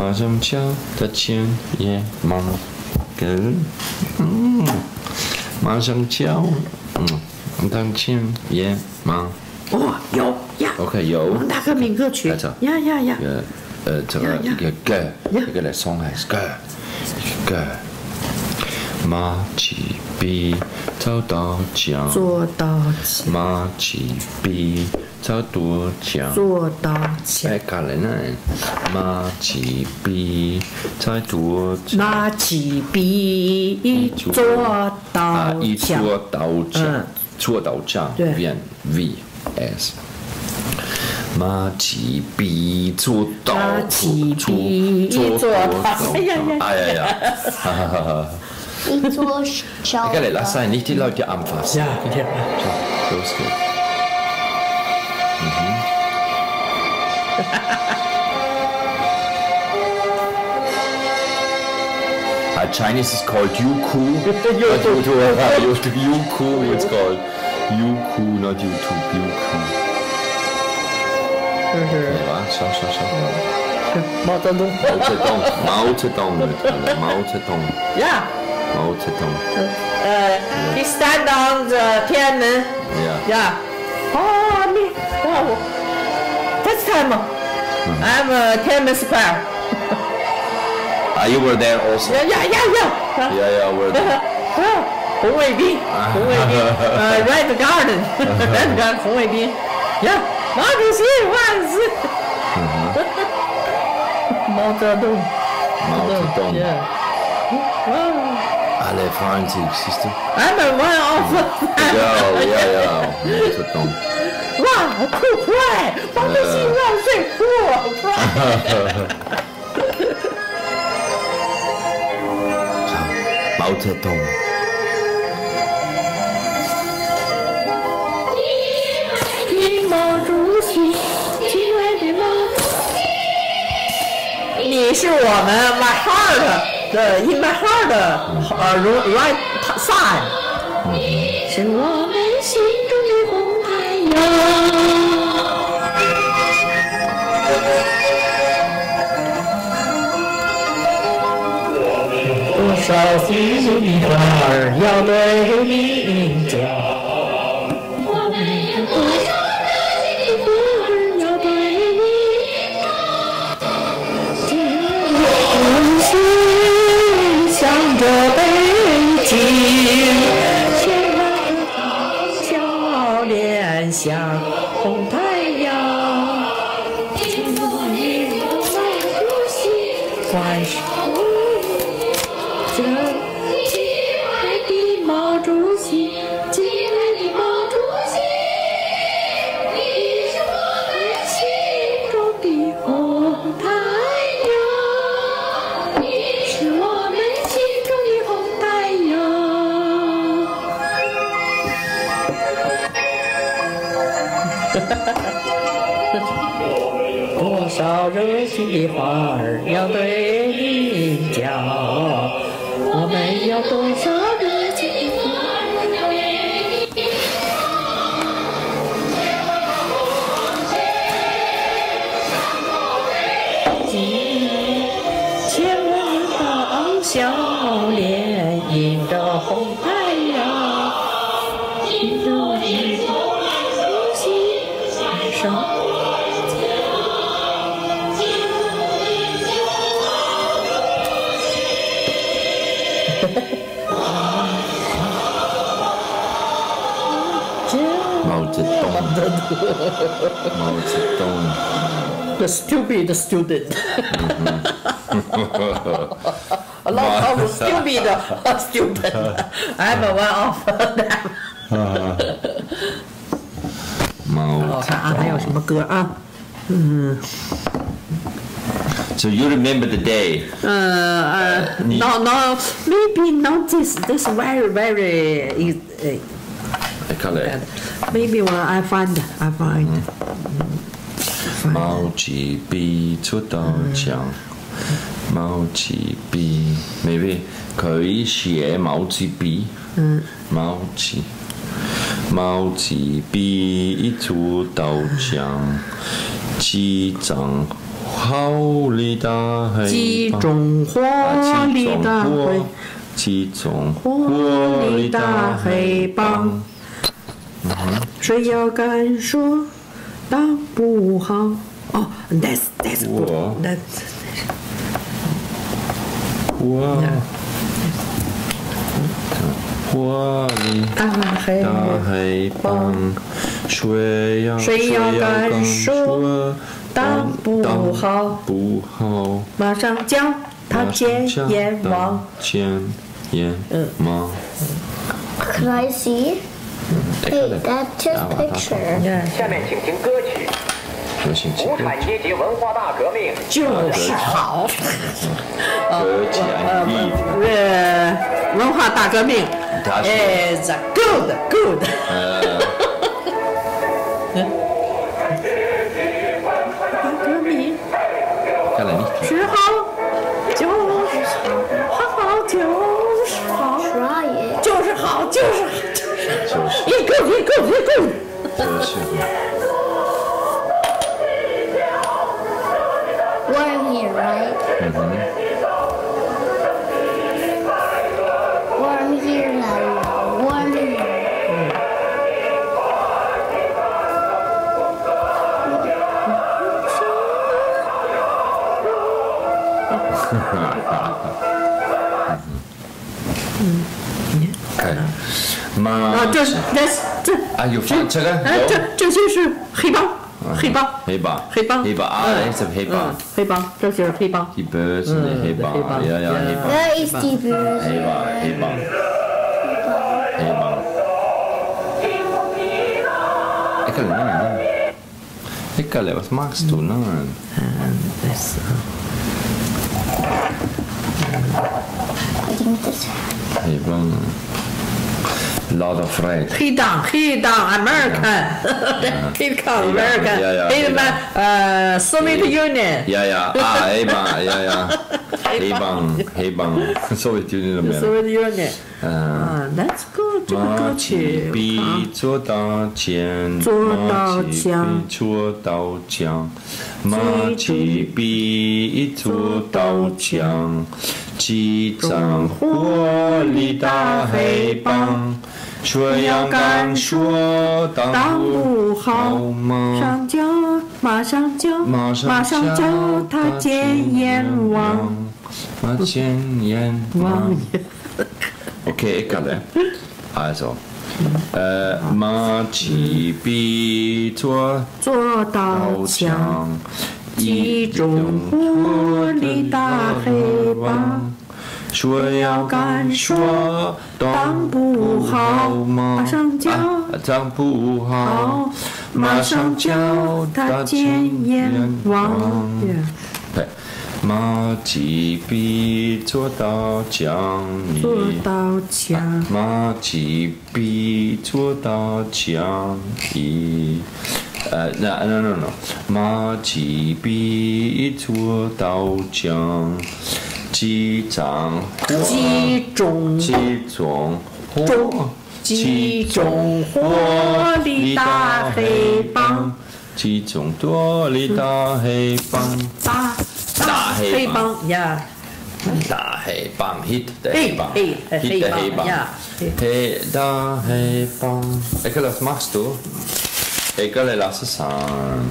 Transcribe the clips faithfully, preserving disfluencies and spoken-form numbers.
马上敲的钱也忙跟，嗯，马上敲，嗯，当钱也忙。 哦，有呀。 OK， 有。 王大哥民歌曲。呀呀呀。 呃呃，这个一个歌，一个来上海歌，歌。马起笔找到奖， 做到奖。 马起笔找多奖， 做到奖。 哎，搞了呢。马起笔找多奖。 拿起笔做到奖。 一做到奖，做到奖变 V S。拿起笔做到， 拿起笔做到，哎呀呀， 哎呀呀，哈哈哈哈。 Ich so schau. Okay, lass sein, nicht die Leute anfassen. Ja, okay. ja. So, los geht's. Mhm. uh, Chinese is called Youku. Not YouTube. Youku, it's called. Youku, not YouTube. Youku. Okay, was? Schau, schau, schau. 毛泽东。 毛泽东，毛泽东，毛泽东。 Yeah. 毛泽东。 呃 ，he stand on the 天安门。 Yeah. Yeah. Oh, me. Oh, first time. I'm a 天安门 Square. Ah, you were there also. Yeah, yeah, yeah, yeah. Yeah, yeah, we're there. 红卫兵，红卫兵，呃 ，Red Garden，Red Garden 红卫兵。Yeah. 毛主席万岁！毛泽东。 毛泽东。Alle freuen sich, siehst du? I'm one of them. Ja, ja, ja, Mao Zedong. 哇，酷快！毛主席万岁！酷快！ 毛泽东。 毛主席，亲爱的毛主席，你是我们 my heart 的 in my heart 的呃 right side， 是我们心中的红太阳。多少心里话要对你讲。像红太阳，亲爱的毛主席，万岁！亲爱的毛主席，亲爱的毛主席，你是我们心中的红太阳，你是我们心中的红太阳。多少热情的话儿要对你讲，我们要多少热情的话儿要对你讲。千万道笑脸迎着红太阳，迎着你的呼吸晚上。 毛泽东，毛泽东 The stupid student. A lot of stupid student. I'm one of them. 毛。 我看啊，还有什么歌啊？嗯。 So you remember the day? Uh, uh, no, no, maybe not this. This very, very. Uh, I can't. Maybe when I find, I find. 毛起筆出到牆，毛起筆 maybe 佢寫毛起筆，毛起毛起筆出到牆，幾張好里大黑集帮， 中火力的黑， 集中火力的黑帮。谁要敢说当不好？哦 ，that's that's good. That's 我火力大黑大黑帮，谁要谁要敢说当不好？ 不好， 马上将他见阎王。 见阎王。 Can I see? Hey, that's his picture. 下面请听歌曲《无产阶级文化大革命》。 就是好。 歌起来， 呃，文化大革命 is good good。大革命看来你是好，就是好，好就是好， Try it. 就是好，就是好， 就是一个一个一个。 就是。 Warm here, right? Warm here, Lala. Warm here. OK，妈， 啊，这是这这啊，有放这个， 哎，这这就是黑帮，黑帮， 黑帮， 黑帮， 黑帮啊， 嗯这是黑帮嗯，黑帮，这就是黑帮。 一般是黑帮，呀呀黑帮， Where is the bird? 黑帮，黑帮，黑帮。Eikä ole näin. Eikä ole maksettu näin. I think this. Ei vaan. Lot of red. 黑党，黑党 ，American，黑党 American， 呀呀黑帮，呃，Soviet Union。 Ja, ja, ah, ei vaan, ja, ja. Ei vaan, ei vaan. Sovittiin niillä mielellä. Soviet Union。啊 ，That's good，这个歌马曲起。笔做刀剑， 做刀马起笔做刀枪，马起笔做刀枪，击掌火力大黑帮，谁要敢说当不好马吗？ 上叫，马上叫， 马马上叫他见阎王。 马见阎王王。 爷。 Okej, Kalle. Alltså. Eh, 马起笔做做刀枪，集中火力大黑帮。 谁要敢说当不好吗？ 马上叫当不好，马上叫他见阎王。对，马起笔做刀枪， 做刀枪， 马起笔做刀枪，一，呃，no no no no， 马起笔做刀枪，击掌火， 集中击中火， 集中火力大黑帮， 击中火力大黑帮， 大大黑帮呀。 大黑帮 hit 的黑帮 hit hit 的黑帮 ja. hit 大黑帮 Eikä ole maksettu Eikä ole Lasse saan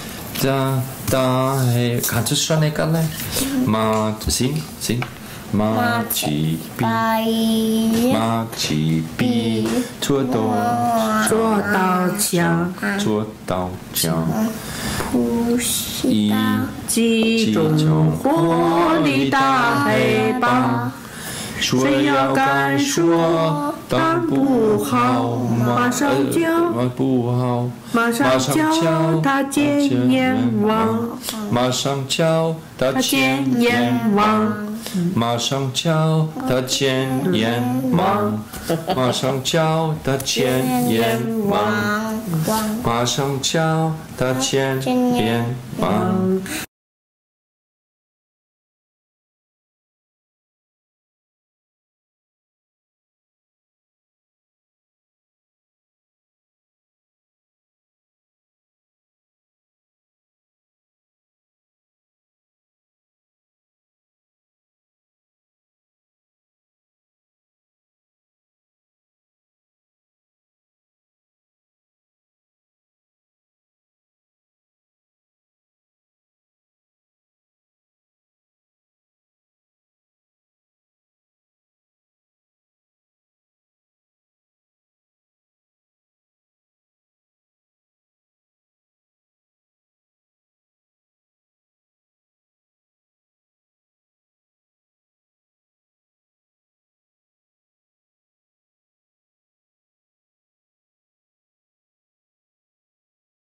Da da hei Kannst du schon Eikä ole Ma sing sing Ma chi bi Bye. Ma chi bi 做刀做刀枪， 做刀枪一集中火力大黑帮。谁要敢说当不好，马上叫， 不好， 马上叫他见阎王， 马上叫他见阎王，马上叫他见阎王，马上叫他见阎王，马上叫他见阎王，